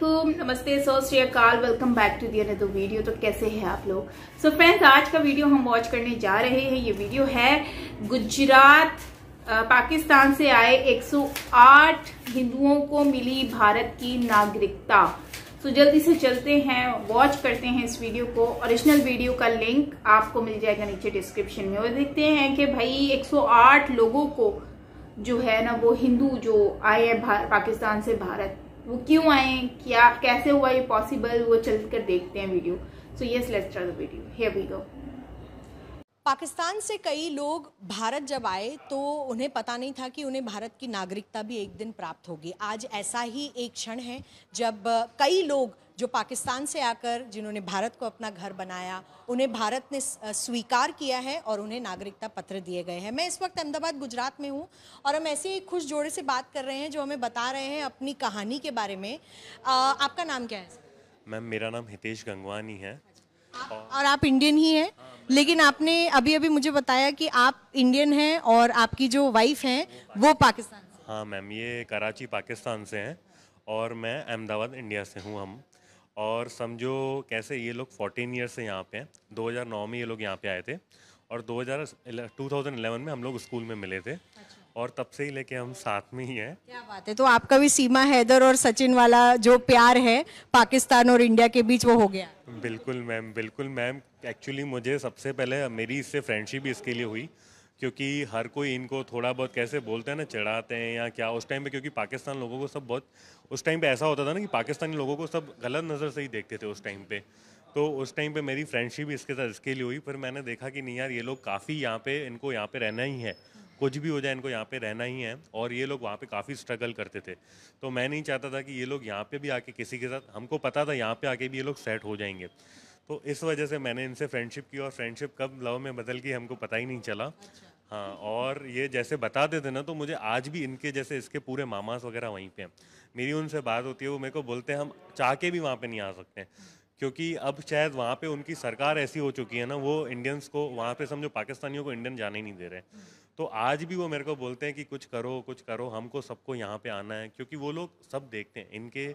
वालेकुम, नमस्ते, Sat Sri Akal, welcome back to the another video. तो कैसे हैं आप लोग? सो फ्रेंड्स, आज का वीडियो हम वॉच करने जा रहे हैं। ये वीडियो है गुजरात पाकिस्तान से आए 108 हिंदुओं को मिली भारत की नागरिकता। तो जल्दी से चलते हैं, वॉच करते हैं इस वीडियो को। ओरिजिनल वीडियो का लिंक आपको मिल जाएगा नीचे डिस्क्रिप्शन में। और देखते हैं कि भाई 108 लोगों को जो है ना, वो हिंदू जो आए हैं पाकिस्तान से भारत, वो क्यों आए, क्या कैसे हुआ ये पॉसिबल, वो चलकर देखते हैं video. So yes, let's start the video, here we go. Pakistan से कई लोग भारत जब आए तो उन्हें पता नहीं था कि उन्हें भारत की नागरिकता भी एक दिन प्राप्त होगी। आज ऐसा ही एक क्षण है जब कई लोग जो पाकिस्तान से आकर जिन्होंने भारत को अपना घर बनाया, उन्हें भारत ने स्वीकार किया है और उन्हें नागरिकता पत्र दिए गए हैं। मैं इस वक्त अहमदाबाद गुजरात में हूँ और हम ऐसे ही खुश जोड़े से बात कर रहे हैं जो हमें बता रहे हैं अपनी कहानी के बारे में। आपका नाम क्या है? मैम, मेरा नाम हितेश गंगवानी है। और आप इंडियन ही हैं, लेकिन आपने अभी अभी मुझे बताया कि आप इंडियन हैं और आपकी जो वाइफ हैं वो पाकिस्तान से। हाँ मैम, ये कराची पाकिस्तान से हैं और मैं अहमदाबाद इंडिया से हूँ। हम और समझो कैसे ये लोग 14 ईयर से यहाँ पे हैं। 2009 में ये लोग यहाँ पे आए थे और 2011 में हम लोग स्कूल में मिले थे। और तब से ही लेके हम साथ में ही हैं। क्या बात है! तो आपका भी सीमा हैदर और सचिन वाला जो प्यार है पाकिस्तान और इंडिया के बीच वो हो गया? बिल्कुल मैम, बिल्कुल मैम। एक्चुअली मुझे सबसे पहले मेरी इससे फ्रेंडशिप इसके लिए हुई क्योंकि हर कोई इनको थोड़ा बहुत कैसे बोलते हैं ना, चिढ़ाते हैं या क्या उस टाइम पे, क्योंकि पाकिस्तान लोगों को सब बहुत उस टाइम पे ऐसा होता था ना कि पाकिस्तानी लोगों को सब गलत नज़र से ही देखते थे उस टाइम पे। तो उस टाइम पे मेरी फ्रेंडशिप इसके साथ इसके लिए हुई। फिर मैंने देखा कि नहीं यार, ये लोग काफ़ी यहाँ पे, इनको यहाँ पे रहना ही है, कुछ भी हो जाए इनको यहाँ पे रहना ही है। और ये लोग वहाँ पे काफ़ी स्ट्रगल करते थे। तो मैं नहीं चाहता था कि ये लोग यहाँ पे भी आके किसी के साथ, हमको पता था यहाँ पे आके भी ये लोग सेट हो जाएंगे। तो इस वजह से मैंने इनसे फ्रेंडशिप की और फ्रेंडशिप कब लव में बदल गई हमको पता ही नहीं चला। हाँ, और ये जैसे बता देते ना, तो मुझे आज भी इनके जैसे इसके पूरे मामास वगैरह वहीं पे हैं। मेरी उनसे बात होती है, वो मेरे को बोलते हैं हम चाह के भी वहाँ पे नहीं आ सकते हैं क्योंकि अब शायद वहाँ पे उनकी सरकार ऐसी हो चुकी है ना, वो इंडियंस को वहाँ पे समझो पाकिस्तानियों को इंडियन जाने ही नहीं दे रहे। तो आज भी वो मेरे को बोलते हैं कि कुछ करो, हमको सबको यहाँ पे आना है। क्योंकि वो लोग सब देखते हैं, इनके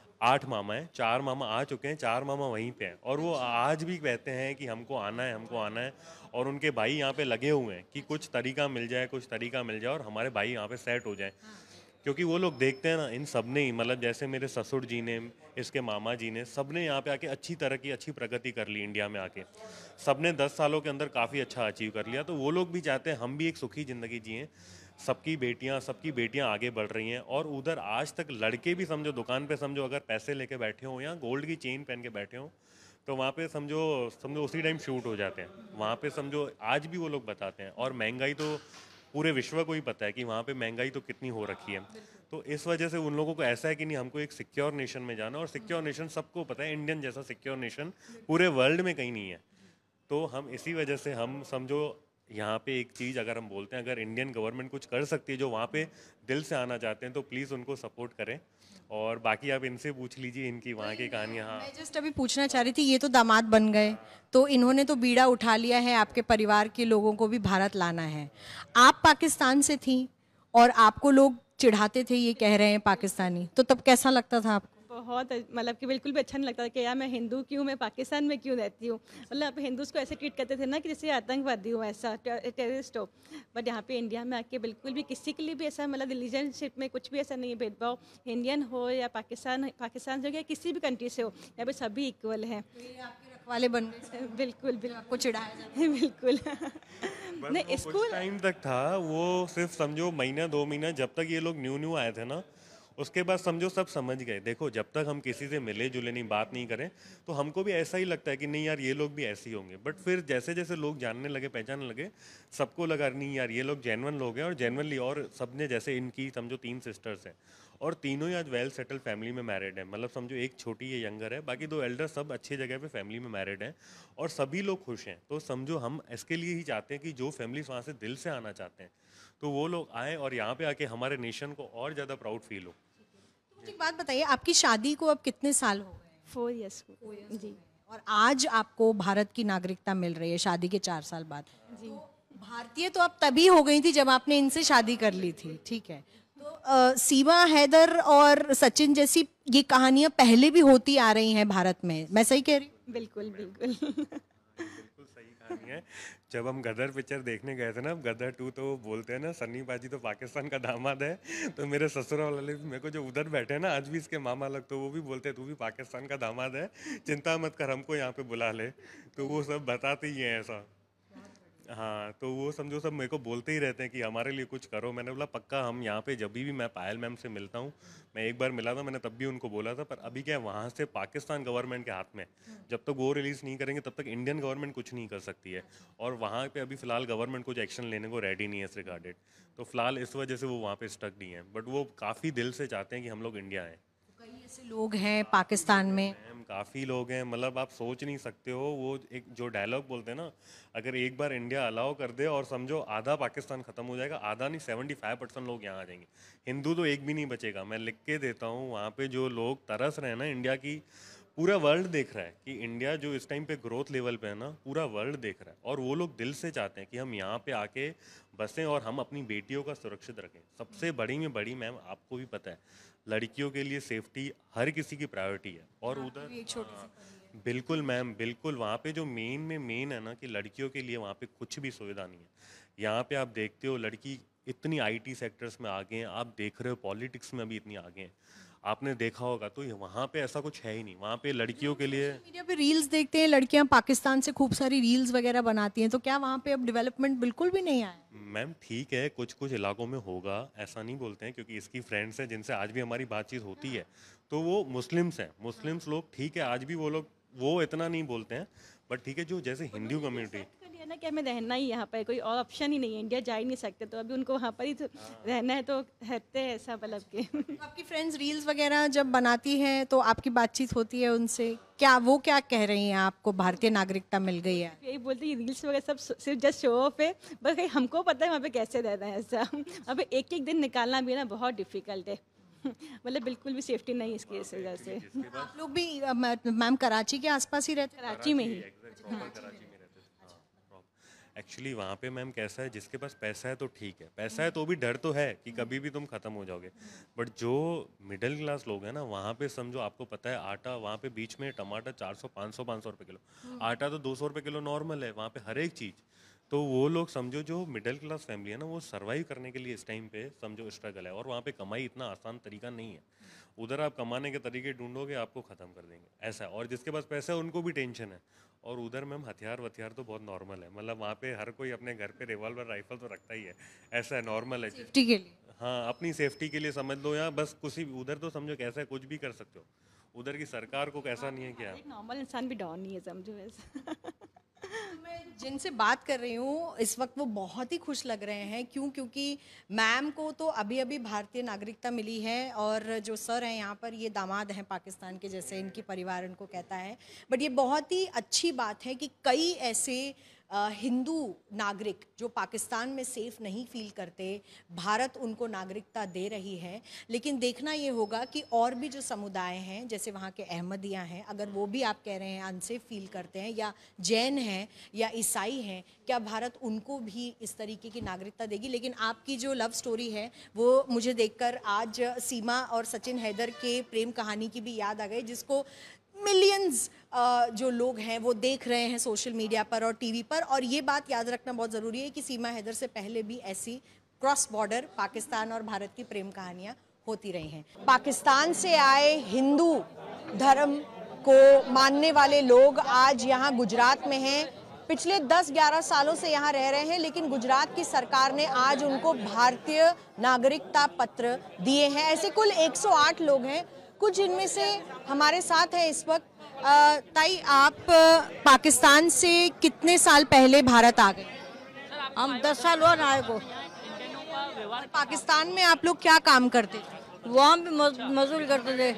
8 मामा हैं, 4 मामा आ चुके हैं, 4 मामा वहीं पे हैं और वो आज भी कहते हैं कि हमको आना है, हमको आना है। और उनके भाई यहाँ पे लगे हुए हैं कि कुछ तरीका मिल जाए और हमारे भाई यहाँ पे सेट हो जाए। क्योंकि वो लोग देखते हैं ना, इन सब ने ही, मतलब जैसे मेरे ससुर जी ने, इसके मामा जी ने, सब ने यहाँ पे आके अच्छी तरक्की, अच्छी प्रगति कर ली। इंडिया में आके सब ने 10 सालों के अंदर काफ़ी अच्छा अचीव कर लिया। तो वो लोग भी चाहते हैं हम भी एक सुखी ज़िंदगी जिएं। सबकी बेटियां आगे बढ़ रही हैं। और उधर आज तक लड़के भी समझो दुकान पे, समझो अगर पैसे लेके बैठे हो या गोल्ड की चेन पहन के बैठे हो, तो वहाँ पे समझो उसी टाइम शूट हो जाते हैं। वहाँ पे समझो आज भी वो लोग बताते हैं। और महंगाई तो पूरे विश्व को ही पता है कि वहाँ पे महंगाई तो कितनी हो रखी है। तो इस वजह से उन लोगों को ऐसा है कि नहीं, हमको एक सिक्योर नेशन में जाना। और सिक्योर नेशन सबको पता है, इंडियन जैसा सिक्योर नेशन पूरे वर्ल्ड में कहीं नहीं है। तो हम इसी वजह से हम समझो यहाँ पे एक चीज़ अगर हम बोलते हैं, अगर इंडियन गवर्नमेंट कुछ कर सकती है जो वहाँ पे दिल से आना चाहते हैं, तो प्लीज़ उनको सपोर्ट करें। और बाकी आप इनसे पूछ लीजिए इनकी वहाँ की कहानियाँ। हाँ, मैं जस्ट अभी पूछना चाह रही थी, ये तो दामाद बन गए, तो इन्होंने तो बीड़ा उठा लिया है आपके परिवार के लोगों को भी भारत लाना है। आप पाकिस्तान से थी और आपको लोग चिढ़ाते थे, ये कह रहे हैं पाकिस्तानी, तो तब कैसा लगता था आपको? बहुत मतलब कि बिल्कुल भी अच्छा नहीं लगता था कि यार मैं हिंदू क्यों, मैं पाकिस्तान में क्यों रहती हूँ। मतलब हिंदूज़ को ऐसे ट्रीट करते थे ना कि जैसे आतंकवादी हो, ऐसा टेररिस्ट हो। बट यहाँ पे इंडिया में आके बिल्कुल भी किसी के लिए भी ऐसा, मतलब रिलीजनशिप में कुछ भी ऐसा नहीं है भेदभाव। इंडियन हो या पाकिस्तान से हो या किसी भी कंट्री से हो, यहाँ पे सभी इक्वल हैं। आपके रखवाले बन गए? बिल्कुल बिल्कुल, आपको चिढ़ाया जाता? बिल्कुल। नहीं, कुछ टाइम तक था वो, सिर्फ समझो महीना 2 महीना, जब तक ये लोग न्यू आए थे ना, उसके बाद समझो सब समझ गए। देखो, जब तक हम किसी से मिले जुले नहीं, बात नहीं करें, तो हमको भी ऐसा ही लगता है कि नहीं यार, ये लोग भी ऐसे ही होंगे। बट फिर जैसे जैसे लोग जानने लगे, पहचानने लगे, सबको लगा नहीं यार, ये लोग जेन्युइन लोग हैं। और जेन्युइनली, और सब ने, जैसे इनकी समझो 3 सिस्टर्स हैं और तीनों ही आज वेल सेटल फैमिली में मैरिड है। मतलब समझो एक छोटी है, यंगर है, बाकी 2 एल्डर सब अच्छी जगह पे फैमिली में मैरिड हैं और सभी लोग खुश हैं। तो समझो हम इसके लिए ही चाहते हैं कि जो फैमिलीज वहाँ से दिल से आना चाहते हैं, तो वो लोग आए और यहाँ पे आके हमारे नेशन को और ज़्यादा प्राउड फील हो। एक बात बताइए, आपकी शादी को अब कितने साल हो गए? 4 ईयर्स जी। और आज आपको भारत की नागरिकता मिल रही है शादी के 4 साल बाद। जी। भारतीय तो आप तभी हो गई थी जब आपने इनसे शादी कर ली थी, ठीक है? तो सीमा हैदर और सचिन जैसी ये कहानियां पहले भी होती आ रही हैं भारत में, मैं सही कह रही हूँ? बिल्कुल बिल्कुल बिल्कुल सही कहानी है। जब हम गदर पिक्चर देखने गए थे ना, गदर 2, तो बोलते हैं ना सन्नी पाजी तो पाकिस्तान का दामाद है, तो मेरे ससुराल वाले मेरे को जो उधर बैठे हैं ना, आज भी इसके मामा लोग, तो वो भी बोलते हैं तू भी पाकिस्तान का दामाद है, चिंता मत कर, हमको यहाँ पे बुला ले। तो वो सब बताते ही हैं ऐसा। हाँ, तो वो समझो सब मेरे को बोलते ही रहते हैं कि हमारे लिए कुछ करो। मैंने बोला पक्का, हम यहाँ पे जब भी मैं पायल मैम से मिलता हूँ, मैं एक बार मिला था, मैंने तब भी उनको बोला था, पर अभी क्या है, वहाँ से पाकिस्तान गवर्नमेंट के हाथ में, जब तक वो रिलीज़ नहीं करेंगे तब तक इंडियन गवर्नमेंट कुछ नहीं कर सकती है। और वहाँ पे अभी फ़िलहाल गवर्नमेंट कुछ एक्शन लेने को रेडी नहीं है इस रिगार्डेड, तो फिलहाल इस वजह से वो वहाँ पे स्टक नहीं है, बट वो काफ़ी दिल से चाहते हैं कि हम लोग इंडिया आएँ। कई ऐसे लोग हैं पाकिस्तान में, काफ़ी लोग हैं, मतलब आप सोच नहीं सकते हो। वो एक जो डायलॉग बोलते हैं ना, अगर एक बार इंडिया अलाउ कर दे और समझो आधा पाकिस्तान ख़त्म हो जाएगा, आधा नहीं 75% लोग यहाँ आ जाएंगे, हिंदू तो एक भी नहीं बचेगा। मैं लिख के देता हूँ, वहाँ पे जो लोग तरस रहे हैं ना इंडिया की, पूरा वर्ल्ड देख रहा है कि इंडिया जो इस टाइम पे ग्रोथ लेवल पे है ना, पूरा वर्ल्ड देख रहा है, और वो लोग दिल से चाहते हैं कि हम यहाँ पे आके बसें और हम अपनी बेटियों का सुरक्षित रखें। सबसे बड़ी में बड़ी, मैम आपको भी पता है, लड़कियों के लिए सेफ्टी हर किसी की प्रायोरिटी है। और उधर बिल्कुल मैम, बिल्कुल वहाँ पे जो मेन में मेन है ना, कि लड़कियों के लिए वहाँ पे कुछ भी सुविधा नहीं है। यहाँ पे आप देखते हो लड़की इतनी आईटी सेक्टर्स में आगे हैं, आप देख रहे हो पॉलिटिक्स में भी इतनी आगे हैं, आपने देखा होगा। तो वहाँ पे ऐसा कुछ है ही नहीं, वहाँ पे लड़कियों के लिए। मीडिया पे रील्स देखते हैं, लड़कियां पाकिस्तान से खूब सारी रील्स वगैरह बनाती हैं, तो क्या वहाँ पे अब डेवलपमेंट बिल्कुल भी नहीं आया? मैम ठीक है, कुछ कुछ इलाकों में होगा, ऐसा नहीं बोलते हैं, क्योंकि इसकी फ्रेंड्स हैं जिनसे आज भी हमारी बातचीत होती है, तो वो मुस्लिम्स हैं, मुस्लिम्स लोग ठीक है, आज भी वो लोग वो इतना नहीं बोलते हैं, बट ठीक है, जो जैसे हिंदू कम्युनिटी ना कि हमें रहना ही यहाँ पर, कोई और ऑप्शन ही नहीं है, इंडिया जा ही नहीं सकते, तो अभी उनको वहाँ पर ही तो रहना है, तो रहते हैं ऐसा मतलब के। आपकी फ्रेंड्स रील्स वगैरह जब बनाती हैं तो आपकी बातचीत होती है उनसे, क्या वो क्या कह रही हैं आपको, भारतीय नागरिकता मिल गई है? यही बोलते हैं रील्स वगैरह सब सिर्फ जस्ट शो ऑफ है, बस हमको पता है वहाँ पे कैसे रहना है ऐसा। वहाँ पे एक एक दिन निकालना भी ना बहुत डिफिकल्ट है, मतलब बिल्कुल भी सेफ्टी नहीं इसकी इस वजह से। आप लोग भी मैम कराची के आसपास ही रहते हैं? कराची में ही। एक्चुअली वहाँ पे मैम कैसा है, जिसके पास पैसा है तो ठीक है, पैसा है तो भी डर तो है कि कभी भी तुम खत्म हो जाओगे, बट जो मिडिल क्लास लोग हैं ना, वहाँ पे समझो, आपको पता है आटा वहाँ पे बीच में टमाटर 400-500 रुपये किलो, आटा तो 200 रुपये किलो नॉर्मल है वहाँ पे हर एक चीज़। तो वो लोग समझो जो मिडिल क्लास फैमिली है ना, वो सर्वाइव करने के लिए इस टाइम पे समझो स्ट्रगल है, और वहाँ पे कमाई इतना आसान तरीका नहीं है। उधर आप कमाने के तरीके ढूंढोगे, आपको ख़त्म कर देंगे ऐसा है, और जिसके पास पैसा है उनको भी टेंशन है। और उधर मैम हथियार वथियार तो बहुत नॉर्मल है, मतलब वहाँ पे हर कोई अपने घर पे रिवॉल्वर राइफल तो रखता ही है, ऐसा है, नॉर्मल है सेफ्टी के लिए। हाँ, अपनी सेफ्टी के लिए समझ लो, या बस कुछ उधर तो समझो कैसा है, कुछ भी कर सकते हो, उधर की सरकार को कैसा नहीं है क्या, एक नॉर्मल इंसान भी डाउन नहीं है समझो वैसे। मैं जिनसे बात कर रही हूँ इस वक्त वो बहुत ही खुश लग रहे हैं, क्योंकि मैम को तो अभी अभी भारतीय नागरिकता मिली है, और जो सर हैं यहाँ पर ये दामाद हैं पाकिस्तान के, जैसे इनकी परिवार उनको कहता है। बट ये बहुत ही अच्छी बात है कि कई ऐसे हिंदू नागरिक जो पाकिस्तान में सेफ नहीं फील करते, भारत उनको नागरिकता दे रही है। लेकिन देखना ये होगा कि और भी जो समुदाय हैं, जैसे वहाँ के अहमदिया हैं, अगर वो भी आप कह रहे हैं अनसेफ फील करते हैं, या जैन हैं या ईसाई हैं, क्या भारत उनको भी इस तरीके की नागरिकता देगी? लेकिन आपकी जो लव स्टोरी है वो मुझे देखकर आज सीमा और सचिन हैदर के प्रेम कहानी की भी याद आ गई, जिसको मिलियंस जो लोग हैं वो देख रहे हैं सोशल मीडिया पर और टीवी पर। और ये बात याद रखना बहुत ज़रूरी है कि सीमा हैदर से पहले भी ऐसी क्रॉस बॉर्डर पाकिस्तान और भारत की प्रेम कहानियाँ होती रही हैं। पाकिस्तान से आए हिंदू धर्म को मानने वाले लोग आज यहाँ गुजरात में हैं, पिछले 10-11 सालों से यहाँ रह रहे हैं, लेकिन गुजरात की सरकार ने आज उनको भारतीय नागरिकता पत्र दिए हैं। ऐसे कुल 108 लोग हैं, कुछ इनमें से हमारे साथ हैं इस वक्त। ताई, आप पाकिस्तान से कितने साल पहले भारत आ गए? हम 10 साल हुआ ना आए को। पाकिस्तान में आप लोग क्या काम करते थे? वहाँ भी मजदूरी करते थे,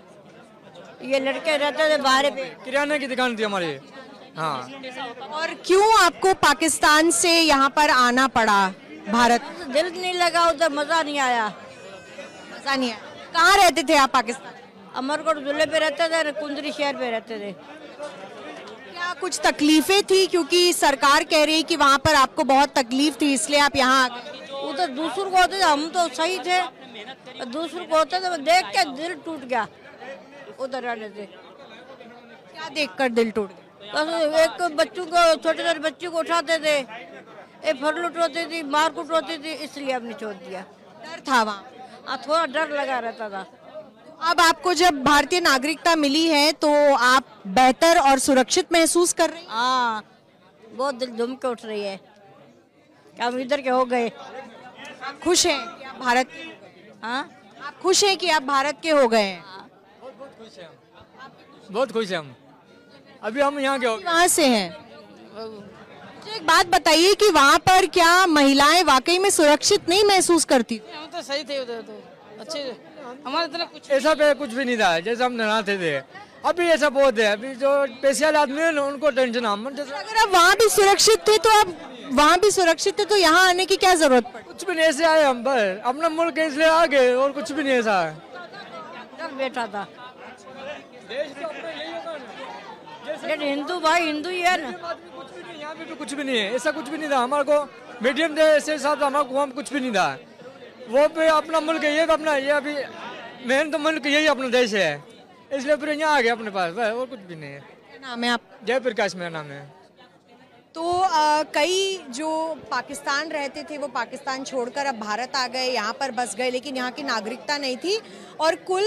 ये लड़के रहते थे बाहर पे। किराने की दुकान थी हमारी। हाँ। और क्यों आपको पाकिस्तान से यहाँ पर आना पड़ा भारत? दिल नहीं लगा उधर, मजा नहीं आया। मजा नहीं आया। कहाँ रहते थे आप पाकिस्तान? अमरकोट जिले पे रहते थे, कुंदरी शहर पे रहते थे। क्या कुछ तकलीफें थी, क्योंकि सरकार कह रही है कि वहाँ पर आपको बहुत तकलीफ थी इसलिए आप यहाँ आ गए? उधर दूसरों को होते थे, हम तो सही थे, और दूसरों को होता था, देख के दिल टूट गया उधर आने से। क्या देखकर दिल टूट गया? बस एक बच्चों को, छोटे छोटे बच्चों को उठाते थे, एक फरलुट होती थी, मारकुट होती थी, इसलिए हमने छोड़ दिया। डर था वहाँ? थोड़ा डर लगा रहता था। अब आपको जब भारतीय नागरिकता मिली है तो आप बेहतर और सुरक्षित महसूस कर रहे हैं? हाँ, बहुत दिल झूम के उठ रही है कि हम इधर के हो गए। आप खुश हैं कि आप भारत के हो गए? हाँ, आप खुश हैं कि आप भारत के हो गए हैं? बहुत खुश हैं हम। अभी हम यहाँ के हो गए। वहाँ से हैं? मुझे एक बात बताइए कि वहाँ पर क्या महिलाएं वाकई में सुरक्षित नहीं महसूस करती? हम तो सही थे उधर, तो अच्छे हमारे तरफ कुछ ऐसा पे कुछ भी नहीं था जैसे हम डराते थे। अभी ऐसा बहुत है, अभी जो पैसे वाले आदमी है ना उनको टेंशन। हम अगर आप वहाँ भी सुरक्षित थे तो आप वहाँ भी सुरक्षित थे तो यहाँ आने की क्या जरूरत पड़ी? कुछ भी नहीं, ऐसे आए हम पर अपना मुल्क इसलिए आ गए और कुछ भी नहीं ऐसा है। डर बैठा था। हिंदू भाई हिंदू ही है ना। कुछ भी नहीं, यहाँ पे भी कुछ भी नहीं है, ऐसा कुछ भी नहीं था। हमारे को मीडियम थे ऐसे हिसाब से, हमारे को कुछ भी नहीं था। वो पे अपना मुल्क है, ये अपना, ये अभी मेन तो मुल्क यही अपना देश है, इसलिए फिर यहाँ आ गए अपने पास, और कुछ भी नहीं है। क्या नाम है आप? जयप्रकाश मेरा नाम है। तो कई जो पाकिस्तान रहते थे वो पाकिस्तान छोड़कर अब भारत आ गए, यहाँ पर बस गए, लेकिन यहाँ की नागरिकता नहीं थी और कुल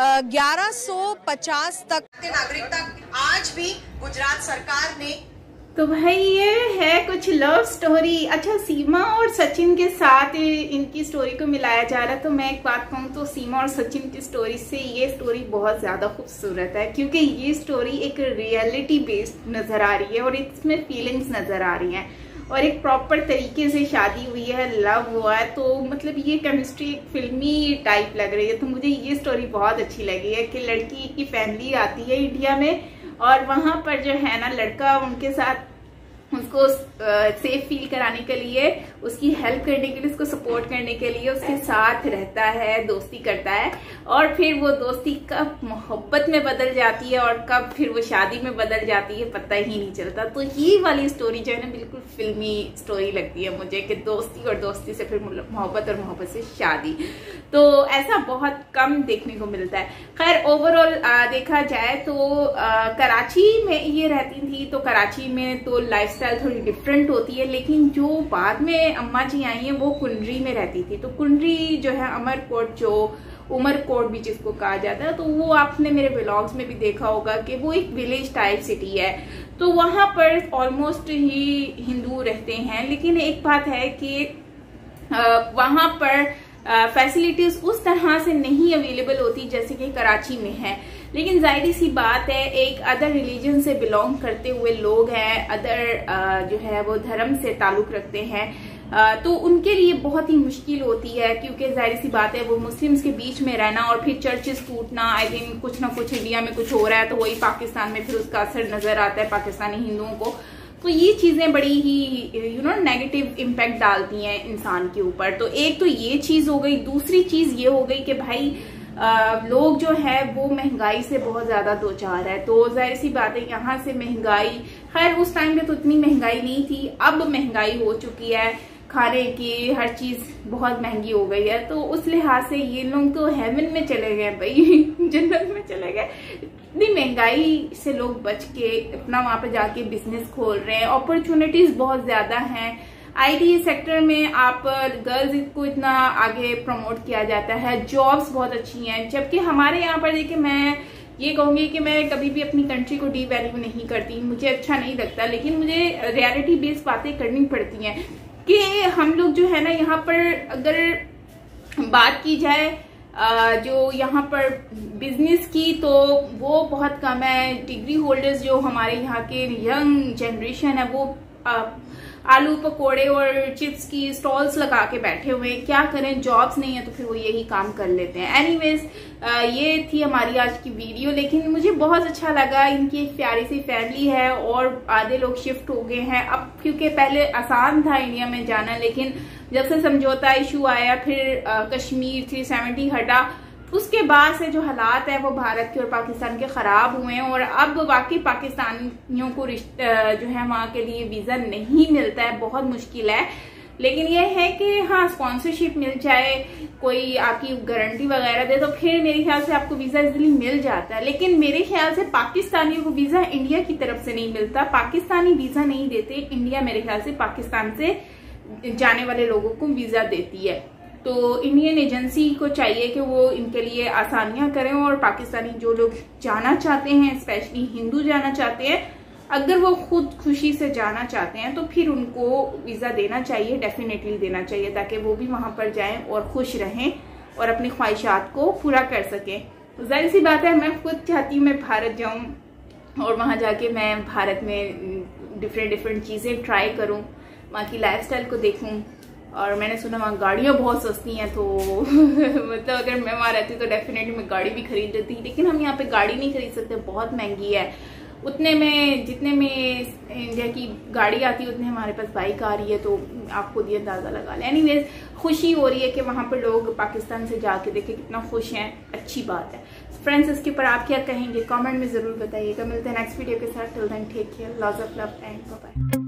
1150 तक नागरिकता आज भी गुजरात सरकार ने। तो भाई ये है कुछ लव स्टोरी। अच्छा, सीमा और सचिन के साथ इनकी स्टोरी को मिलाया जा रहा है, तो मैं एक बात कहूँ तो सीमा और सचिन की स्टोरी से ये स्टोरी बहुत ज्यादा खूबसूरत है, क्योंकि ये स्टोरी एक रियलिटी बेस्ड नजर आ रही है और इसमें फीलिंग्स नजर आ रही हैं और एक प्रॉपर तरीके से शादी हुई है, लव हुआ है, तो मतलब ये केमिस्ट्री एक फिल्मी टाइप लग रही है। तो मुझे ये स्टोरी बहुत अच्छी लगी है कि लड़की की फैमिली आती है इंडिया में और वहां पर जो है ना लड़का उनके साथ उसको सेफ फील कराने के लिए, उसकी हेल्प करने के लिए, उसको सपोर्ट करने के लिए उसके साथ रहता है, दोस्ती करता है और फिर वो दोस्ती कब मोहब्बत में बदल जाती है और कब फिर वो शादी में बदल जाती है पता ही नहीं चलता। तो ये वाली स्टोरी जो है ना बिल्कुल फिल्मी स्टोरी लगती है मुझे कि दोस्ती और दोस्ती से फिर मोहब्बत और मोहब्बत से शादी। तो ऐसा बहुत कम देखने को मिलता है। खैर ओवरऑल देखा जाए तो कराची में ये रहती थी, तो कराची में तो लाइफस्टाइल थोड़ी डिफरेंट होती है, लेकिन जो बाद में अम्मा जी आई हैं वो कुंडरी में रहती थी। तो कुंडरी जो है अमरकोट, जो उमरकोट भी जिसको कहा जाता है, तो वो आपने मेरे व्लॉग्स में भी देखा होगा कि वो एक विलेज टाइप सिटी है। तो वहां पर ऑलमोस्ट ही हिंदू रहते हैं, लेकिन एक बात है कि वहां पर फैसिलिटीज उस तरह से नहीं अवेलेबल होती जैसे कि कराची में है। लेकिन जाहिर सी बात है एक अदर रिलीजन से बिलोंग करते हुए लोग हैं, अदर जो है वो धर्म से ताल्लुक रखते हैं, तो उनके लिए बहुत ही मुश्किल होती है, क्योंकि जाहिर सी बात है वो मुस्लिम्स के बीच में रहना और फिर चर्चेस टूटना। आई थिंक कुछ ना कुछ इंडिया में कुछ हो रहा है तो वही पाकिस्तान में फिर उसका असर नजर आता है पाकिस्तानी हिंदुओं को। तो ये चीजें बड़ी ही नेगेटिव इम्पैक्ट डालती हैं इंसान के ऊपर। तो एक तो ये चीज हो गई, दूसरी चीज ये हो गई कि भाई लोग जो है वो महंगाई से बहुत ज्यादा दो चार है। तो जाहिर सी बात है यहाँ से महंगाई, खैर उस टाइम पे तो इतनी महंगाई नहीं थी, अब महंगाई हो चुकी है, खाने की हर चीज बहुत महंगी हो गई है। तो उस लिहाज से ये लोग तो हेवन में चले गए भाई, जन्नत में चले गए। इतनी महंगाई से लोग बच के अपना वहां पे जाके बिजनेस खोल रहे हैं, अपॉर्चुनिटीज बहुत ज्यादा हैं। आईटी सेक्टर में आप गर्ल्स को इतना आगे प्रमोट किया जाता है, जॉब्स बहुत अच्छी हैं, जबकि हमारे यहाँ पर देखिए मैं ये कहूंगी कि मैं कभी भी अपनी कंट्री को डीवैल्यू नहीं करती, मुझे अच्छा नहीं लगता, लेकिन मुझे रियलिटी बेस्ड बातें करनी पड़ती हैं कि हम लोग जो है ना यहाँ पर अगर बात की जाए जो यहाँ पर बिजनेस की तो वो बहुत कम है। डिग्री होल्डर्स जो हमारे यहाँ के यंग जनरेशन है वो आलू पकोड़े और चिप्स की स्टॉल्स लगा के बैठे हुए हैं, क्या करें, जॉब्स नहीं है तो फिर वो यही काम कर लेते हैं। एनीवेज ये थी हमारी आज की वीडियो, लेकिन मुझे बहुत अच्छा लगा। इनकी एक प्यारी सी फैमिली है और आधे लोग शिफ्ट हो गए हैं अब, क्योंकि पहले आसान था इंडिया में जाना, लेकिन जब से समझौता इशू आया फिर कश्मीर 370 हटा, उसके बाद से जो हालात है वो भारत के और पाकिस्तान के खराब हुए हैं और अब वाकई पाकिस्तानियों को जो है वहां के लिए वीजा नहीं मिलता है, बहुत मुश्किल है। लेकिन ये है कि हाँ स्पॉन्सरशिप मिल जाए, कोई आपकी गारंटी वगैरह दे, तो फिर मेरे ख्याल से आपको वीजा इजीली मिल जाता है। लेकिन मेरे ख्याल से पाकिस्तानियों को वीजा इंडिया की तरफ से नहीं मिलता, पाकिस्तानी वीजा नहीं देते, इंडिया मेरे ख्याल से पाकिस्तान से जाने वाले लोगों को वीजा देती है। तो इंडियन एजेंसी को चाहिए कि वो इनके लिए आसानियां करें, और पाकिस्तानी जो लोग जाना चाहते हैं, स्पेशली हिंदू जाना चाहते हैं, अगर वो खुद खुशी से जाना चाहते हैं तो फिर उनको वीजा देना चाहिए, डेफिनेटली देना चाहिए, ताकि वो भी वहां पर जाएं और खुश रहें और अपनी ख्वाहिशात को पूरा कर सकें। जाहिर सी बात है, मैं खुद चाहती हूँ मैं भारत जाऊं और वहां जाके मैं भारत में डिफरेंट चीजें ट्राई करूं, वहाँ की लाइफस्टाइल को देखूं। और मैंने सुना वहाँ गाड़ियाँ बहुत सस्ती हैं, तो मतलब अगर मैं वहाँ रहती तो डेफिनेटली मैं गाड़ी भी खरीद लेती, लेकिन हम यहाँ पे गाड़ी नहीं खरीद सकते, बहुत महंगी है। उतने में जितने में इंडिया की गाड़ी आती है उतने हमारे पास बाइक आ रही है, तो आप खुद ये अंदाजा लगा लें। एनीवेज खुशी हो रही है कि वहाँ पर लोग पाकिस्तान से जाके देखें कितना खुश हैं, अच्छी बात है। फ्रेंड्स, इसके ऊपर आप क्या कहेंगे कमेंट में जरूर बताइएगा। मिलते हैं नेक्स्ट वीडियो के साथ, till then take care, lots of love and bye bye.